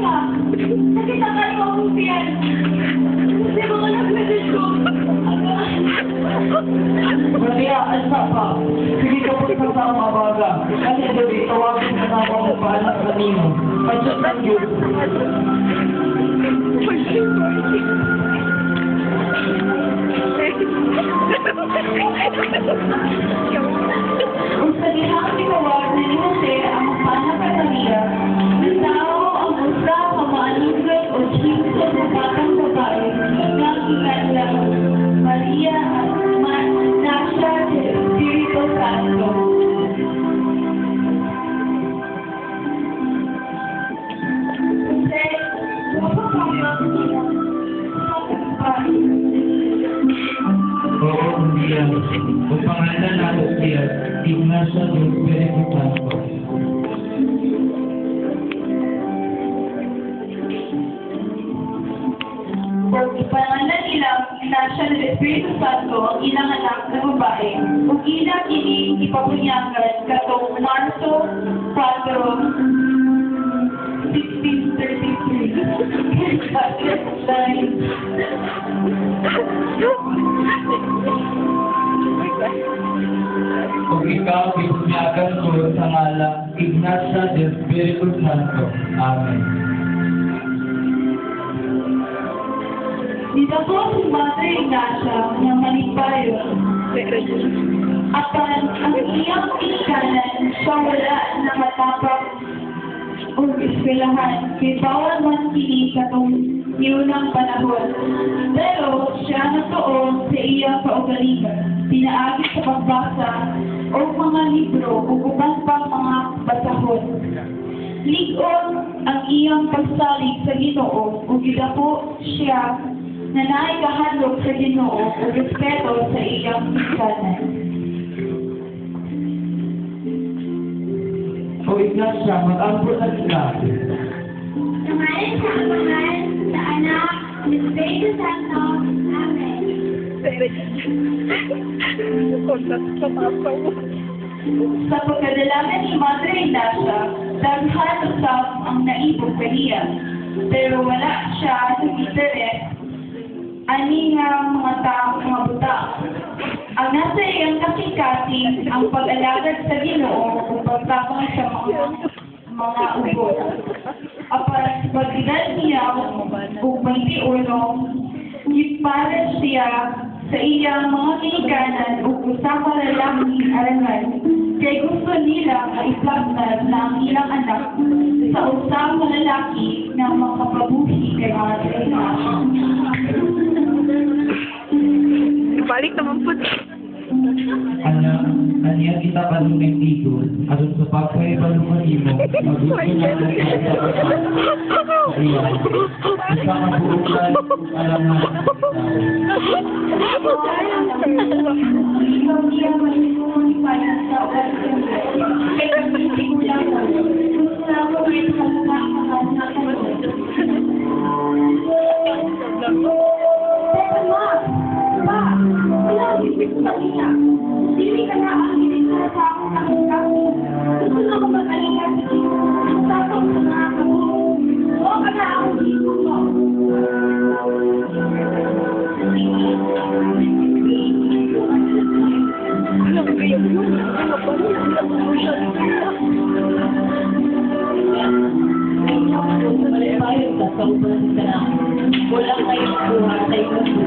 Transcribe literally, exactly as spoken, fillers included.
ka. Nakita ka ni Mabusian. Kasi mga nag-message ko. Maria, alsa pa. Sige ka po sa sa mabaga. Kasi gabi, tawagin ka na ako ng paanak kanino. Adjust ang Diyos. Kung sa dihang tinawag na ni Jose ang paanak kay Maria, tao ang usa ka maanugay o chinto sa batang babae na ikala Maria at Ignacia del Espiritu Santo. Jose, wala ka Oo, Maria. Ang pangalan natin siya, Ignacia del Espiritu Santo. Kung ipangalan nila Ignacia del Espiritu Santo ang ilang anak na babae, ug ilang ini ipabunyagan katong Marso four, sixteen thirty-three. Kung ikaw, ibunyagan ko sa ngalang Ignacia del Espiritu Santo. Amen. Dito po si Madre Ignacia ng Manipayo. Apan ang iyang pinikanan siya wala na matapag o eskwelahan kay bawal man kini katong niunang panahon. Pero siya natuon sa iyang kaugalingan, pinaagi sa pagbasa o mga libro o uban pang mga basahon. Ligon ang iyang pagsalig sa Ginoo o gidako siya na naikahandog sa Ginoo o respeto sa iyang pinikanan. O Ignacia, mag-ampun na sila. Samarin sa Amangan, sa Anak, sa Espiritu Santo. Amen. Sa pagkadalaman ni Madre Ignacia, daghan usab ang naibog kaniya, pero wala siya sa interes ani nga mga tao mga buta. Ang nasa iyang kasing-kasing ang pag-alagad sa Ginoo o pagtapang sa mga mga ubod. Apan pag-edad niya o twenty-one, ipares siya sa iyang mga kinikanan o usang lalaki arangan kay gusto nila maiplagnad na ang ilang anak sa usang lalaki na makapabuhi kay mga Ignacia. Balik naman po. Ana, aniya kita palungan tigol, aron sa pagkay palungan imo, magusto na ang sa iya. Isa ka buulan, alam na. Ikaw niya manipungan ipaya sa oras kay kasi kulang mo. Gusto na ako ngayon sa mga mga hindi ka na ang hininga sa akong nakikaki. Gusto na ko mag-alingak sa iyo. Tapos sa mga kabulong. Oo ka na ang dito ko. Wala kayong buha sa iyo.